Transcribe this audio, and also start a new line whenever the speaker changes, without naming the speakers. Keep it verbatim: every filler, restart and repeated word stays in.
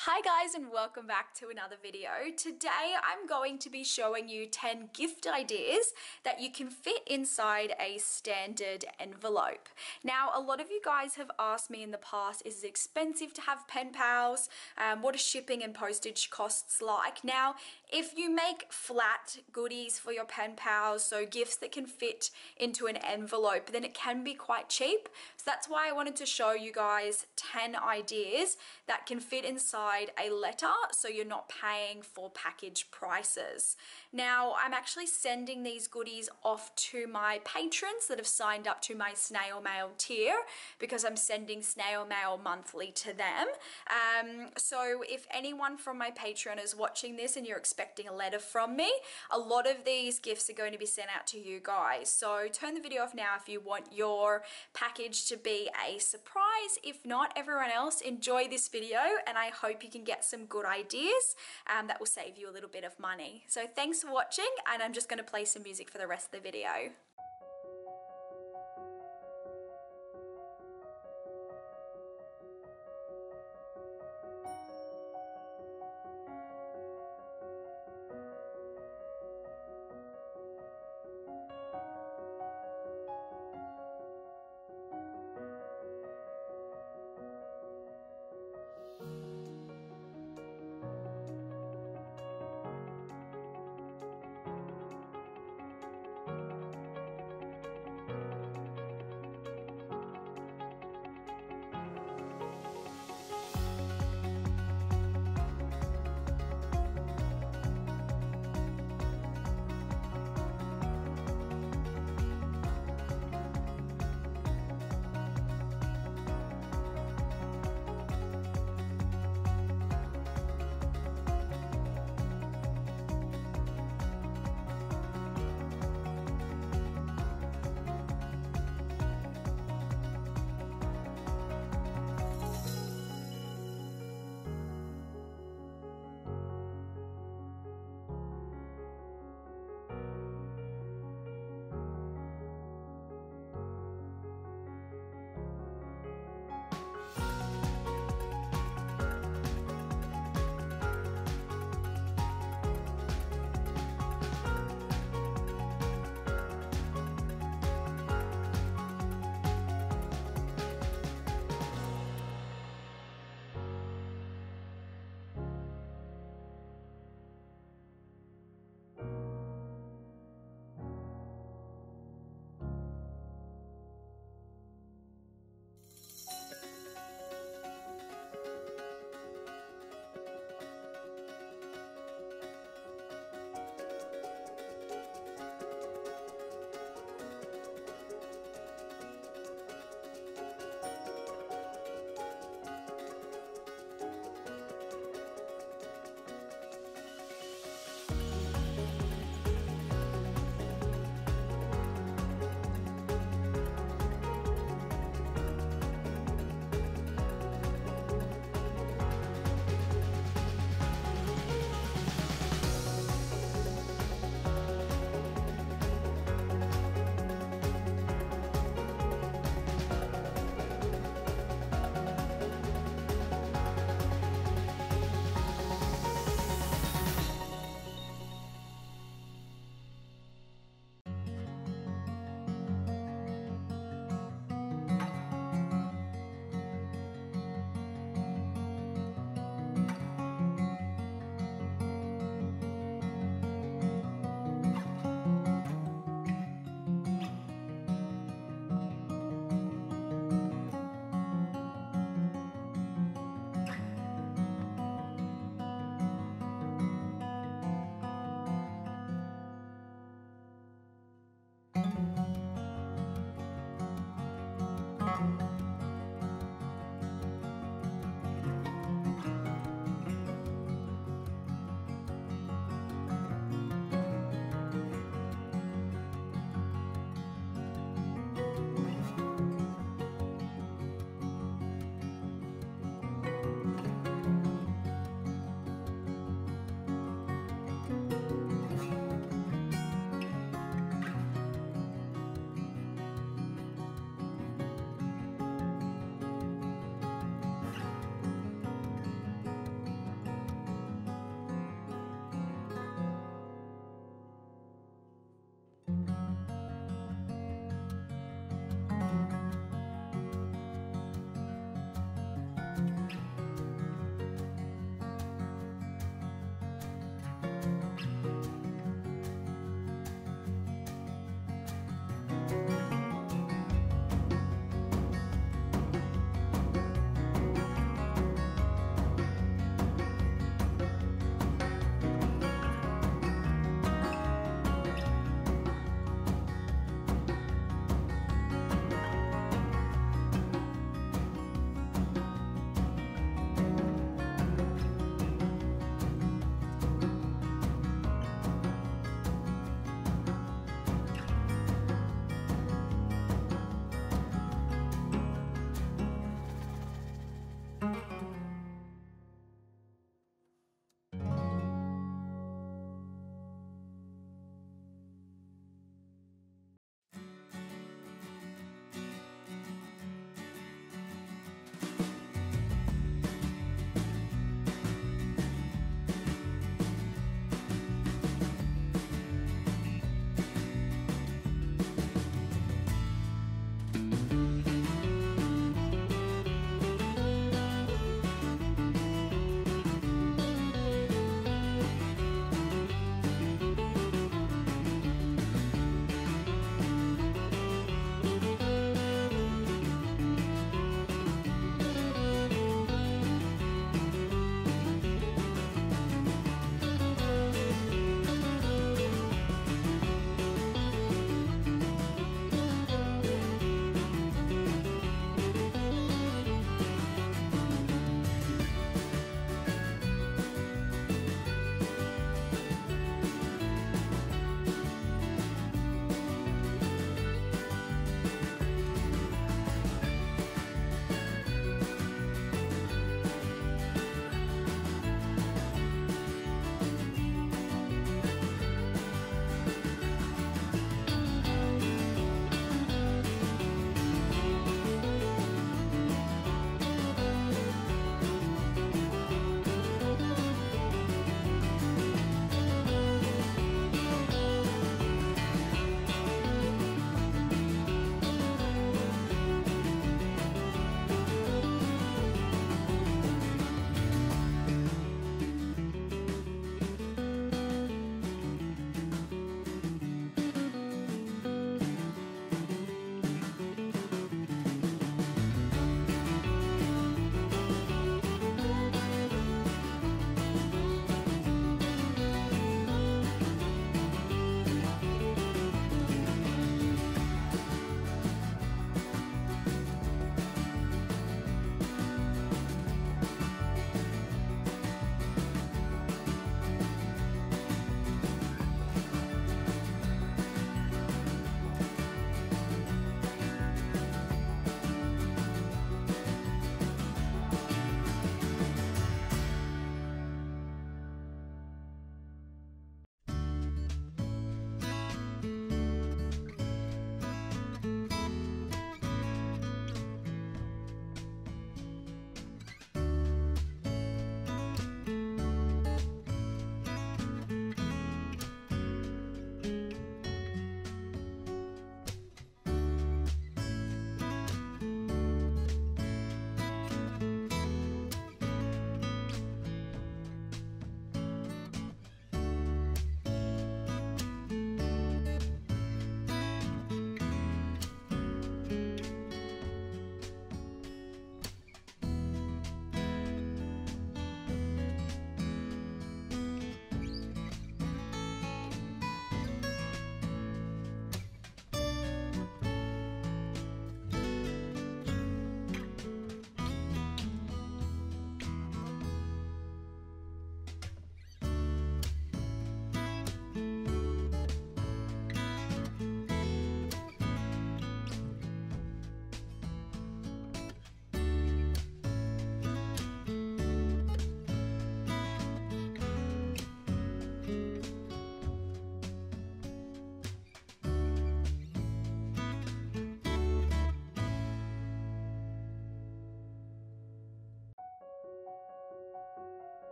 Hi guys, and welcome back to another video. Today I'm going to be showing you ten gift ideas that you can fit inside a standard envelope. Now, a lot of you guys have asked me in the past, is it expensive to have pen pals? Um, what are shipping and postage costs like? Now, if you make flat goodies for your pen pals, so gifts that can fit into an envelope, then it can be quite cheap. So that's why I wanted to show you guys ten ideas that can fit inside a letter so you're not paying for package prices. Now, I'm actually sending these goodies off to my patrons that have signed up to my snail mail tier because I'm sending snail mail monthly to them. Um, so if anyone from my Patreon is watching this and you're expecting a letter from me, a lot of these gifts are going to be sent out to you guys. So turn the video off now if you want your package to be a surprise. If not, everyone else, enjoy this video and I hope you can get some good ideas um, that will save you a little bit of money. So thanks for watching, and I'm just going to play some music for the rest of the video.